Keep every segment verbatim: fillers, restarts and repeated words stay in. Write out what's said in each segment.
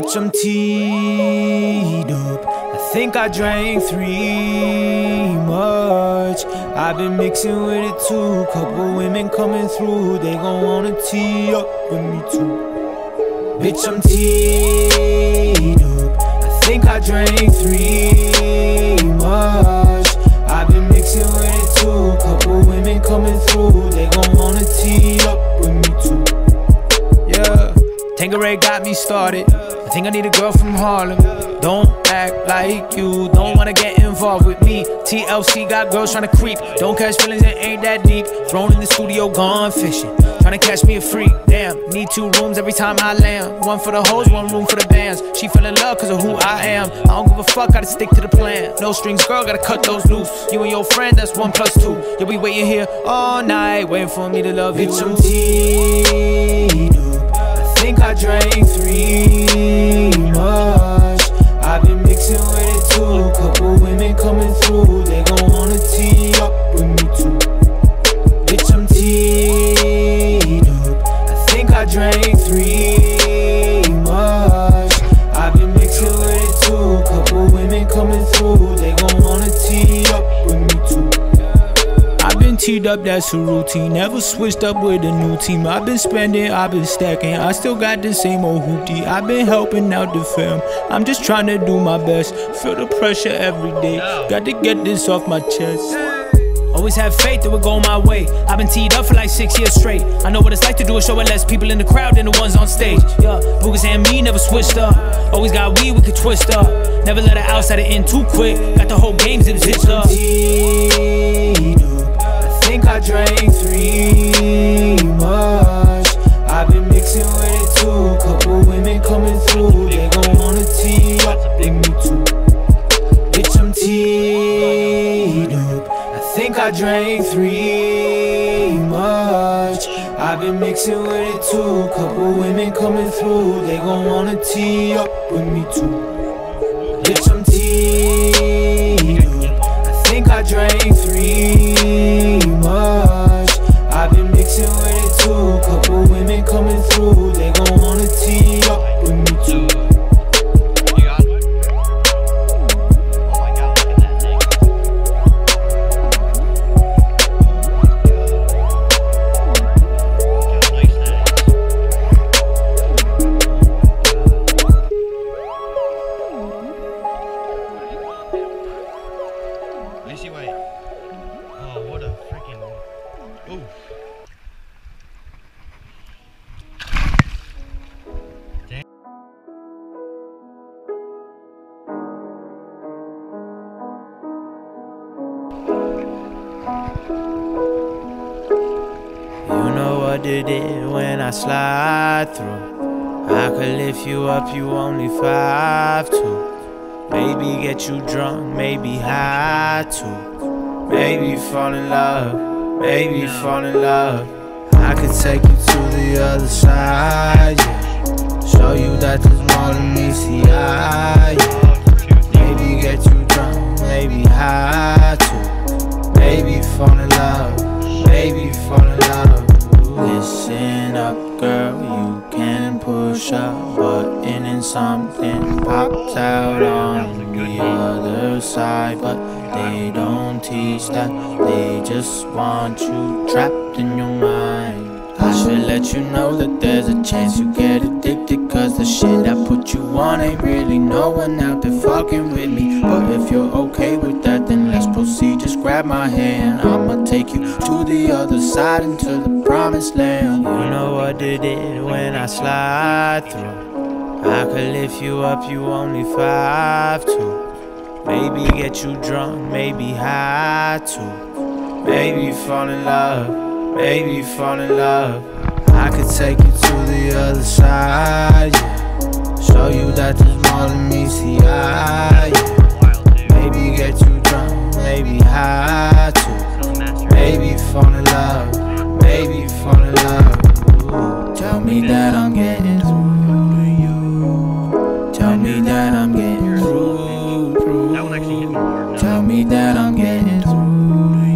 Bitch, I'm teed up. I think I drank three much. I've been mixing with it too. Couple women coming through, they gon' wanna tee up with me too. Bitch, I'm teed up. I think I drank three much. I've been mixing with it too. Couple women coming through, they gon' wanna tee up with me too. Yeah, Tanqueray got me started. I think I need a girl from Harlem. Don't act like you don't wanna get involved with me. T L C got girls tryna creep. Don't catch feelings, it ain't that deep. Thrown in the studio, gone fishing. Tryna catch me a freak, damn. Need two rooms every time I land. One for the hoes, one room for the bands. She fell in love cause of who I am. I don't give a fuck, gotta stick to the plan. No strings, girl, gotta cut those loose. You and your friend, that's one plus two. You'll be waiting here all night, waiting for me to love you. Bitch, I'm teed up. I think I drank three much. I've been mixing with it too. Couple women coming through, they gon' wanna tee up with me too. Bitch, I'm teed up. I think I drank three much. I've been mixing with it too. Couple women coming through, they gon' wanna tee up with me too. I've been teed up, that's a routine. Never switched up with a new team. I've been spending, I've been stacking. I still got the same old hoopty. I've been helping out the fam. I'm just trying to do my best. Feel the pressure every day. Got to get this off my chest. Always have faith it would go my way. I've been teed up for like six years straight. I know what it's like to do a show with less people in the crowd than the ones on stage. Yeah, Boogas and me never switched up. Always got weed we could twist up. Never let it outside it in too quick. Got the whole game zipped up. I think I drank three much. I've been mixing with it too. Couple women coming through, they gon' wanna tee up with me too. Bitch, I'm teed up. I think I drank three much. I've been mixing with it too. Couple women coming through, they gon' wanna tee up with me too. Bitch, I'm teed up. I think I drank three much. I've been mixing with it too. Couple women coming through, they gon' wanna tee up with me too. Did it when I slide through. I could lift you up, you only five two. Maybe get you drunk, maybe high too. Maybe fall in love, maybe fall in love. I could take you to the other side, yeah. Show you that there's more than meets the eye, yeah. Maybe get you drunk, maybe high too. Maybe fall in love, maybe fall in love. Listen up, girl, you can push a button and something pops out on the other side. But they don't teach that, they just want you trapped in your mind. I should let you know that there's a chance you get addicted, cause the shit I put you on ain't really no one out there fucking with me. But if you're okay with that, then let's proceed, just grab my hand. I'ma take you to the other side, into the promised land. You know what it is when I slide through. I could lift you up, you only five two. Maybe get you drunk, maybe high too. Maybe fall in love, maybe fall in love. I could take you to the other side, yeah. Show you that there's more than meets the eye, yeah. Maybe get you drunk, maybe high too. Maybe fall in love, maybe fall in love. Ooh. Tell me that I'm getting through to you. Tell me that I'm getting through, through. Tell me that I'm getting through to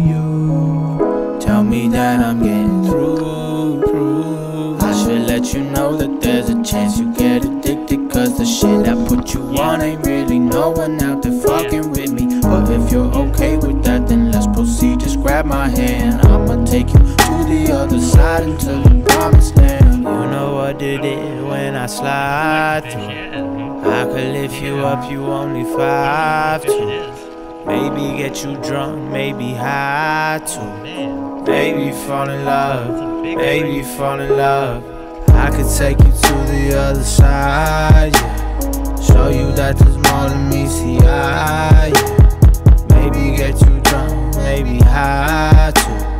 you. Tell me that I'm getting through, through. I should let you know that there's a chance you get addicted, cause cause the shit I put you on ain't really no one out there fucking with me. But if you're okay with that, then let's proceed. Just grab my hand, I'ma take you to the other side into the promised land. You know what it is when I slide through. I could lift you up, you only five two. Maybe get you drunk, maybe high too. Maybe fall in love, maybe fall in love. I could take you to the other side, yeah. Show you that there's more than me, see I, yeah. Maybe get you drunk, maybe high too.